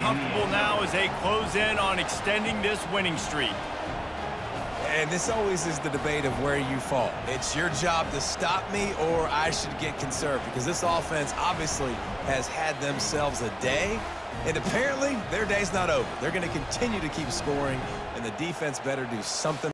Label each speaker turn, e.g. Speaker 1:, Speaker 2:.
Speaker 1: comfortable now as they close in on extending this winning streak.
Speaker 2: And this always is the debate of where you fall. It's your job to stop me or I should get conserved, because this offense obviously has had themselves a day, and apparently their day's not over. They're going to continue to keep scoring, and the defense better do something